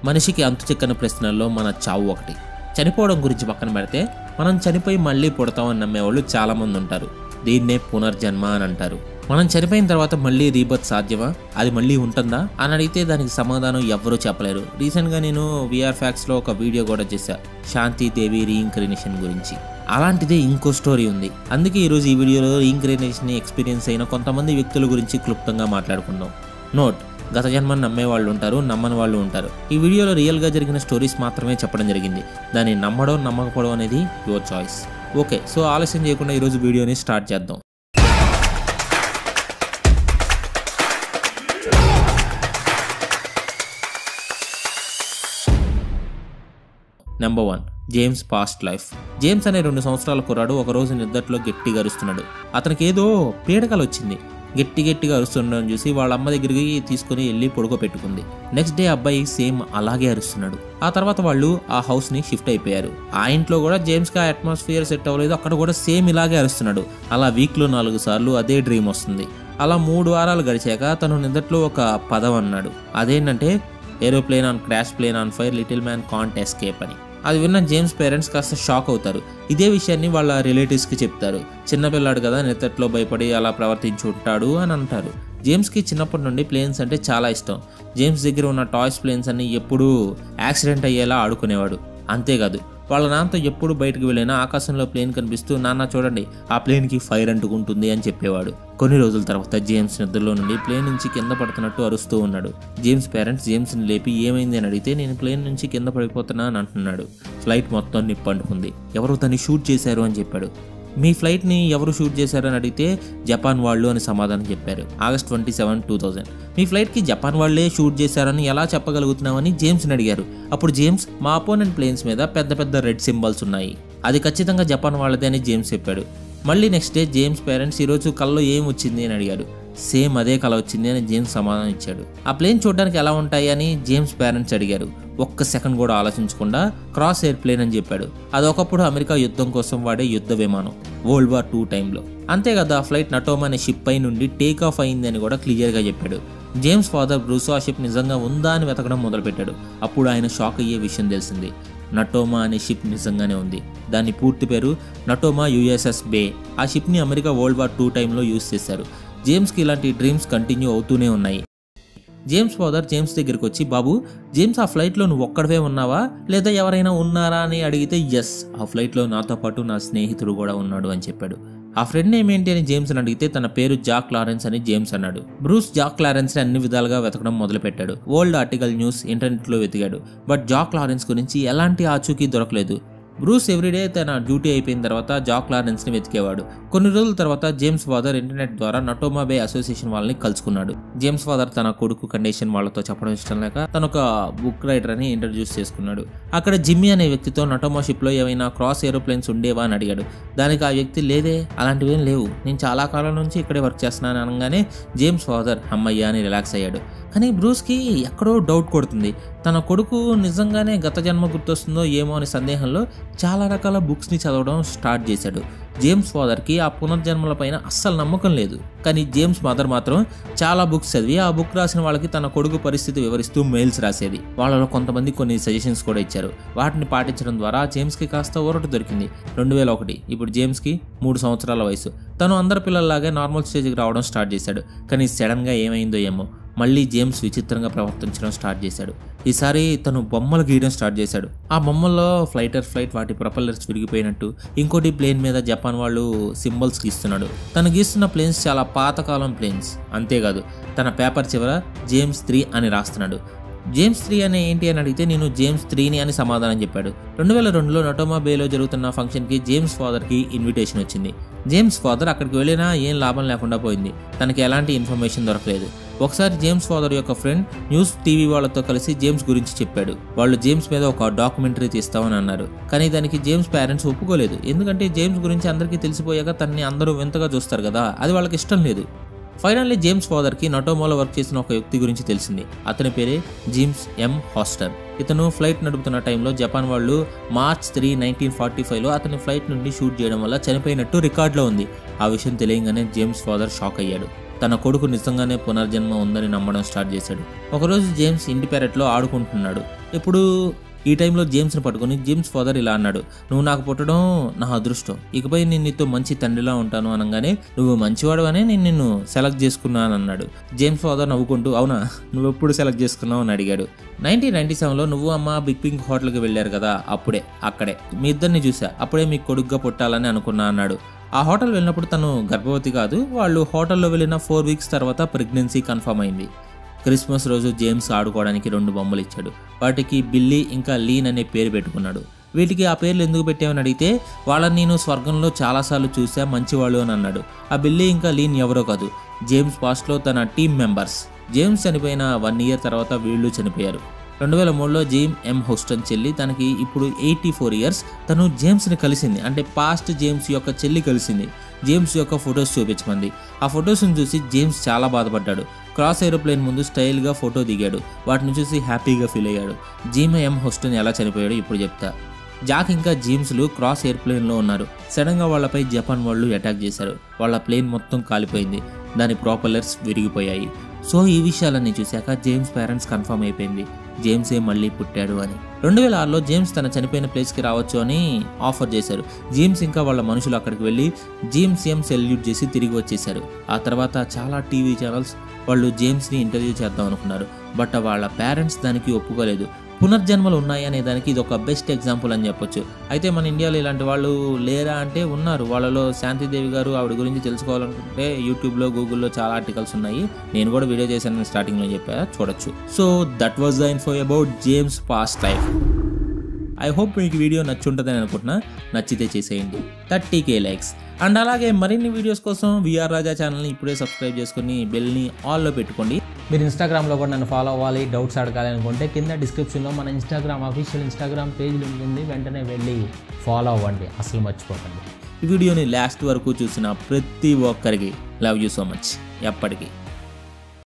మనిషికి అంతుచిక్కని ప్రశ్నల్లో మన చావు ఒకటి. చనిపోవడం గురించి పక్కన పెడితే మనం చనిపోయి మళ్ళీ పుడతామని నమ్మేవాళ్ళు చాలామంది ఉంటారు. దీన్నే పునర్జన్మ అని అంటారు. మనం చనిపోయిన తర్వాత మళ్ళీ రీబర్త్ సాధ్యమా, అది మళ్ళీ ఉంటుందా అని అడిగితే దానికి సమాధానం ఎవ్వరూ చెప్పలేరు. రీసెంట్గా నేను విఆర్ ఫ్యాక్ట్స్లో ఒక వీడియో కూడా చేశా శాంతిదేవి రీఇన్కార్నేషన్ గురించి. అలాంటిదే ఇంకో స్టోరీ ఉంది. అందుకే ఈరోజు ఈ వీడియోలో రీఇన్కార్నేషన్ ఎక్స్పీరియన్స్ అయిన కొంతమంది వ్యక్తుల గురించి క్లుప్తంగా మాట్లాడుకుందాం. నోట్, గత జన్మని నమ్మే వాళ్ళు ఉంటారు, నమ్మని వాళ్ళు ఉంటారు. ఈ వీడియోలో రియల్గా జరిగిన స్టోరీస్ మాత్రమే చెప్పడం జరిగింది. దాన్ని నమ్మడం నమ్మకపోవడం అనేది యువర్ చాయిస్. ఓకే, సో ఆలస్యం చేయకుండా ఈరోజు వీడియోని స్టార్ట్ చేద్దాం. Number 1, James past life. James అనే 2 సంవత్సరాల కుర్రాడు ఒకరోజు నిద్రలో గట్టిగా అరుస్తున్నాడు. అతనికి ఏదో పీడకలు వచ్చింది. గట్టిగా అరుస్తుండడం చూసి వాళ్ళ అమ్మ దగ్గరికి తీసుకుని వెళ్ళి పడుకోబెట్టుకుంది. నెక్స్ట్ డే అబ్బాయి సేమ్ అలాగే అరుస్తున్నాడు. ఆ తర్వాత వాళ్ళు ఆ హౌస్ ని షిఫ్ట్ అయిపోయారు. ఆ ఇంట్లో కూడా జేమ్స్ కి ఆ అట్మాస్ఫియర్ సెట్ అవ్వలేదు. అక్కడ కూడా సేమ్ ఇలాగే అరుస్తున్నాడు. అలా వీక్ లో 4 సార్లు అదే డ్రీమ్ వస్తుంది. అలా 3 వారాలు గడిచాక తను నిద్రలో ఒక పదం అన్నాడు. అదేంటంటే aeroplane on crash, plane on fire, little man can't escape అని. అది విన్న జేమ్స్ పేరెంట్స్ కాస్త షాక్ అవుతారు. ఇదే విషయాన్ని వాళ్ళ రిలేటివ్స్కి చెప్తారు. చిన్నపిల్లాడు కదా, నిద్రలో భయపడి అలా ప్రవర్తించి ఉంటాడు అని అంటారు. జేమ్స్కి చిన్నప్పటి నుండి ప్లేన్స్ అంటే చాలా ఇష్టం. జేమ్స్ దగ్గర ఉన్న టాయ్స్ ప్లేన్స్ అన్ని ఎప్పుడూ యాక్సిడెంట్ అయ్యేలా ఆడుకునేవాడు. అంతేకాదు, వాళ్ళ నాన్నతో ఎప్పుడు బయటకు వెళ్ళినా ఆకాశంలో ప్లేన్ కనిపిస్తూ నాన్న చూడండి ఆ ప్లేన్కి ఫైర్ అంటుకుంటుంది అని చెప్పేవాడు. కొన్ని రోజుల తర్వాత జేమ్స్ నిద్రలో నుండి ప్లేన్ నుంచి కింద పడుతున్నట్టు అరుస్తూ ఉన్నాడు. జేమ్స్ పేరెంట్స్ జేమ్స్ని లేపి ఏమైంది అని అడిగితే నేను ప్లేన్ నుంచి కింద పడిపోతున్నా అని అంటున్నాడు. ఫ్లైట్ మొత్తం నిప్పంటుకుంది. ఎవరు దాన్ని షూట్ చేశారు అని చెప్పాడు. మీ ఫ్లైట్ని ఎవరు షూట్ చేశారని అడిగితే జపాన్ వాళ్ళు అని సమాధానం చెప్పారు. August 27, 2000. మీ ఫ్లైట్కి జపాన్ వాళ్ళే షూట్ చేశారని ఎలా చెప్పగలుగుతున్నామని జేమ్స్ని అడిగారు. అప్పుడు జేమ్స్ మా అపోనెంట్ ప్లేన్స్ మీద పెద్ద రెడ్ సింబల్స్ ఉన్నాయి, అది ఖచ్చితంగా జపాన్ వాళ్ళదే అని జేమ్స్ చెప్పాడు. మళ్ళీ నెక్స్ట్ డే జేమ్స్ పేరెంట్స్ ఈరోజు కల్లో ఏం వచ్చింది అని అడిగారు. సేమ్ అదే కల వచ్చింది అని జేమ్స్ సమాధానం ఇచ్చాడు. ఆ ప్లేన్ చూడడానికి ఎలా ఉంటాయి అని జేమ్స్ పేరెంట్స్ అడిగారు. ఒక్క సెకండ్ కూడా ఆలోచించకుండా క్రాస్ ఎయిర్ ప్లేన్ అని చెప్పాడు. అది ఒకప్పుడు అమెరికా యుద్ధం కోసం వాడే యుద్ధ విమానం, World War II టైంలో. అంతేకాదు ఆ ఫ్లైట్ నటోమా అనే షిప్ పై నుండి టేక్ ఆఫ్ అయింది అని కూడా క్లియర్గా చెప్పాడు. జేమ్స్ ఫాదర్ బ్రూస్ ఆ షిప్ నిజంగా ఉందా అని వెతకడం మొదలుపెట్టాడు. అప్పుడు ఆయన షాక్ అయ్యే విషయం తెలిసింది. నటోమా అనే షిప్ నిజంగానే ఉంది. దాని పూర్తి పేరు నటోమా USS బే. ఆ షిప్ని అమెరికా World War II టైంలో యూజ్ చేశారు. జేమ్స్కి ఇలాంటి డ్రీమ్స్ కంటిన్యూ అవుతూనే ఉన్నాయి. జేమ్స్ ఫాదర్ జేమ్స్ దగ్గరికి వచ్చి, బాబు జేమ్స్ ఆ ఫ్లైట్లో నువ్వు ఒక్కడవే ఉన్నావా లేదా ఎవరైనా ఉన్నారా అని అడిగితే ఎస్, ఆ ఫ్లైట్లో నాతో పాటు నా స్నేహితుడు కూడా ఉన్నాడు అని చెప్పాడు. ఆ ఫ్రెండ్ నేమ్ ఏంటి అని జేమ్స్ అని అడిగితే తన పేరు జాక్ లారెన్స్ అని జేమ్స్ అన్నాడు. బ్రూస్ జాక్ లారెన్స్ని అన్ని విధాలుగా వెతకడం మొదలుపెట్టాడు. ఓల్డ్ ఆర్టికల్, న్యూస్, ఇంటర్నెట్లో వెతికాడు. బట్ జాక్ లారెన్స్ గురించి ఎలాంటి ఆచూకీ దొరకలేదు. బ్రూస్ ఎవ్రీడే తన డ్యూటీ అయిపోయిన తర్వాత జాక్ లారెన్స్ని వెతికేవాడు. కొన్ని రోజుల తర్వాత జేమ్స్ ఫాదర్ ఇంటర్నెట్ ద్వారా నటోమా బే అసోసియేషన్ వాళ్ళని కలుసుకున్నాడు. జేమ్స్ ఫాదర్ తన కొడుకు కండిషన్ వాళ్ళతో చెప్పడం ఇష్టం లేక తను ఒక బుక్ రైటర్ అని ఇంట్రడ్యూస్ చేసుకున్నాడు. అక్కడ జిమ్మీ అనే వ్యక్తితో నటోమా షిప్లో ఏమైనా క్రాస్ ఏరోప్లేన్స్ ఉండేవా అని అడిగాడు. దానికి ఆ వ్యక్తి లేదే, అలాంటివేం లేవు, నేను చాలా కాలం నుంచి ఇక్కడే వర్క్ చేస్తున్నాను అనగానే జేమ్స్ ఫాదర్ అమ్మయ్య అని రిలాక్స్ అయ్యాడు. కానీ బ్రూస్కి ఎక్కడో డౌట్ కొడుతుంది. తన కొడుకు నిజంగానే గత జన్మ గుర్తొస్తుందో ఏమో అనే సందేహంలో చాలా రకాల బుక్స్ని చదవడం స్టార్ట్ చేశాడు. జేమ్స్ ఫాదర్కి ఆ పునర్జన్మల పైన అస్సలు నమ్మకం లేదు. కానీ జేమ్స్ మదర్ మాత్రం చాలా బుక్స్ చదివి ఆ బుక్ రాసిన వాళ్ళకి తన కొడుకు పరిస్థితి వివరిస్తూ మెయిల్స్ రాసేది. వాళ్ళలో కొంతమంది కొన్ని సజెషన్స్ కూడా ఇచ్చారు. వాటిని పాటించడం ద్వారా జేమ్స్కి కాస్త ఊరట దొరికింది. 2001. ఇప్పుడు జేమ్స్కి 3 సంవత్సరాల వయసు. తను అందరి పిల్లల్లాగే నార్మల్ స్టేజ్కి రావడం స్టార్ట్ చేశాడు. కానీ సడన్గా ఏమైందో ఏమో మళ్ళీ జేమ్స్ విచిత్రంగా ప్రవర్తించడం స్టార్ట్ చేశాడు. ఈసారి తను బొమ్మలు గీయడం స్టార్ట్ చేశాడు. ఆ బొమ్మల్లో ఫ్లైట్ వాటి ప్రొపెల్లర్స్ విరిగిపోయినట్టు, ఇంకోటి ప్లేన్ మీద జపాన్ వాళ్ళు సింబల్స్ గీస్తున్నాడు. తను గీస్తున్న ప్లేన్స్ చాలా పాతకాలం ప్లేన్స్. అంతేకాదు తన పేపర్ చివర జేమ్స్ 3 అని రాస్తున్నాడు. జేమ్స్ 3 అనే ఏంటి అని అడిగితే నేను జేమ్స్ 3ని అని సమాధానం చెప్పాడు. 2002లో నటోమా బేలో జరుగుతున్న ఫంక్షన్కి జేమ్స్ ఫాదర్కి ఇన్విటేషన్ వచ్చింది. జేమ్స్ ఫాదర్ అక్కడికి వెళ్ళినా ఏం లాభం లేకుండా పోయింది. తనకి ఎలాంటి ఇన్ఫర్మేషన్ దొరకలేదు. ఒకసారి జేమ్స్ ఫాదర్ యొక్క ఫ్రెండ్ న్యూస్ టీవీ వాళ్ళతో కలిసి జేమ్స్ గురించి చెప్పాడు. వాళ్ళు జేమ్స్ మీద ఒక డాక్యుమెంటరీ తీస్తామని అన్నారు. కానీ దానికి జేమ్స్ పేరెంట్స్ ఒప్పుకోలేదు. ఎందుకంటే జేమ్స్ గురించి అందరికీ తెలిసిపోయాక తనని అందరూ వింతగా చూస్తారు కదా, అది వాళ్ళకి ఇష్టం లేదు. ఫైనల్లీ జేమ్స్ ఫాదర్కి నటోమాలో వర్క్ చేసిన ఒక వ్యక్తి గురించి తెలిసింది. అతని పేరే జేమ్స్ M. హాస్టర్. ఇతను ఫ్లైట్ నడుపుతున్న టైంలో జపాన్ వాళ్ళు March 3, 1945లో అతని ఫ్లైట్ నుండి షూట్ చేయడం వల్ల చనిపోయినట్టు రికార్డులో ఉంది. ఆ విషయం తెలియగానే జేమ్స్ ఫాదర్ షాక్ అయ్యాడు. తన కొడుకు నిజంగానే పునర్జన్మ ఉందని నమ్మడం స్టార్ట్ చేశాడు. ఒకరోజు జేమ్స్ ఇంటి పెరట్లో ఆడుకుంటున్నాడు. ఇప్పుడు ఈ టైంలో జేమ్స్ని పట్టుకొని జేమ్స్ ఫాదర్ ఇలా అన్నాడు, నువ్వు నాకు పుట్టడం నా అదృష్టం, ఇకపై నేను నీతో మంచి తండ్రిలా ఉంటాను అనగానే నువ్వు మంచివాడు అనే నేను నిన్ను సెలెక్ట్ చేసుకున్నాను అన్నాడు. జేమ్స్ ఫాదర్ నవ్వుకుంటూ అవునా, నువ్వు ఎప్పుడు సెలెక్ట్ చేసుకున్నావు అని అడిగాడు. 1997లో నువ్వు అమ్మ బిగ్ పింక్ హోటల్కి వెళ్ళారు కదా, అక్కడే మీ ఇద్దరిని చూసా, అప్పుడే మీకు కొడుగ్గా పుట్టాలని అనుకున్నా అన్నాడు. ఆ హోటల్ వెళ్ళినప్పుడు తను గర్భవతి కాదు, వాళ్ళు హోటల్లో వెళ్ళిన 4 వీక్స్ తర్వాత ప్రెగ్నెన్సీ కన్ఫర్మ్ అయింది. క్రిస్మస్ రోజు జేమ్స్ ఆడుకోవడానికి 2 బొమ్మలు ఇచ్చాడు. వాటికి బిల్లీ ఇంకా లీన్ అనే పేరు పెట్టుకున్నాడు. వీటికి ఆ పేర్లు ఎందుకు పెట్టామని అడిగితే వాళ్ళని నేను స్వర్గంలో చాలాసార్లు చూసా, మంచివాళ్ళు అని అన్నాడు. ఆ బిల్లీ ఇంకా లీన్ ఎవరో కాదు, జేమ్స్ పాస్ట్లో తన టీమ్ మెంబర్స్. జేమ్స్ చనిపోయిన 1 ఇయర్ తర్వాత వీళ్ళు చనిపోయారు. 2003లో జీమ్ ఎం హౌస్టన్ చెల్లి, తనకి ఇప్పుడు 84 ఇయర్స్, తను జేమ్స్ని కలిసింది. అంటే పాస్ట్ జేమ్స్ యొక్క చెల్లి కలిసింది. జేమ్స్ యొక్క ఫొటోస్ చూపించమంది. ఆ ఫొటోస్ని చూసి జేమ్స్ చాలా బాధపడ్డాడు. క్రాస్ ఏరోప్లేన్ ముందు స్టైల్గా ఫోటో దిగాడు. వాటిని చూసి హ్యాపీగా ఫీల్ అయ్యాడు. జీమ్ ఎం హౌస్టన్ ఎలా చనిపోయాడో ఇప్పుడు చెప్తా. జాక్ ఇంకా జేమ్స్లు క్రాస్ ఎయిర్ప్లేన్లో ఉన్నారు. సడన్గా వాళ్ళపై జపాన్ వాళ్ళు అటాక్ చేశారు. వాళ్ళ ప్లేన్ మొత్తం కాలిపోయింది. దాని ప్రాపల్లర్స్ విరిగిపోయాయి. సో ఈ విషయాలన్నీ చూశాక జేమ్స్ పేరెంట్స్ కన్ఫర్మ్ అయిపోయింది జేమ్సే మళ్ళీ పుట్టాడు అని. 2006లో జేమ్స్ తన చనిపోయిన ప్లేస్కి రావచ్చు అని ఆఫర్ చేశారు. జేమ్స్ ఇంకా వాళ్ళ మనుషులు అక్కడికి వెళ్ళి జేమ్స్ సెల్యూట్ చేసి తిరిగి వచ్చేశారు. ఆ తర్వాత చాలా టీవీ ఛానల్స్ వాళ్ళు జేమ్స్ని ఇంటర్వ్యూ చేద్దాం అనుకున్నారు. బట్ వాళ్ళ పేరెంట్స్ దానికి ఒప్పుకోలేదు. పునర్జన్మలు ఉన్నాయి అనే దానికి ఇది ఒక బెస్ట్ ఎగ్జాంపుల్ అని చెప్పొచ్చు. అయితే మన ఇండియాలో ఇలాంటి వాళ్ళు లేరా అంటే ఉన్నారు. వాళ్ళలో శాంతిదేవి గారు, ఆవిడ గురించి తెలుసుకోవాలనుకుంటే యూట్యూబ్లో గూగుల్లో చాలా ఆర్టికల్స్ ఉన్నాయి. నేను కూడా వీడియో చేశాను, స్టార్టింగ్లో చెప్పా, చూడొచ్చు. So that was the info about James past life. I hope మీకు వీడియో నచ్చుంటుందని అనుకుంటున్నా. నచ్చితే చేసేయండి. 30K likes. అండ్ అలాగే మరిన్ని వీడియోస్ కోసం వి.ఆర్.రాజా ఛానల్ని ఇప్పుడే సబ్స్క్రైబ్ చేసుకుని బెల్ని ఆల్లో పెట్టుకోండి. మీరు ఇన్స్టాగ్రామ్లో కూడా నన్ను ఫాలో అవ్వాలి, డౌట్స్ అడగాలి అనుకుంటే కింద డిస్క్రిప్షన్లో మన అఫీషియల్ ఇన్స్టాగ్రామ్ పేజ్ ఉంటుంది. వెంటనే వెళ్ళి ఫాలో అవ్వండి, అసలు మర్చిపోకండి. ఈ వీడియోని లాస్ట్ వరకు చూసిన ప్రతి ఒక్కరికి లవ్ యూ సో మచ్. ఎప్పటికీ.